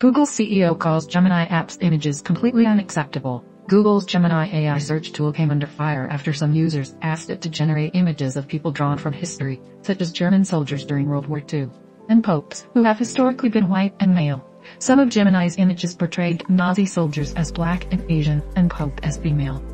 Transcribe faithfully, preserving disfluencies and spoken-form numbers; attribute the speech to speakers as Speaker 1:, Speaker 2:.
Speaker 1: Google C E O calls Gemini app's images completely unacceptable. Google's Gemini A I search tool came under fire after some users asked it to generate images of people drawn from history, such as German soldiers during World War Two, and popes, who have historically been white and male. Some of Gemini's images portrayed Nazi soldiers as black and Asian, and Pope as female.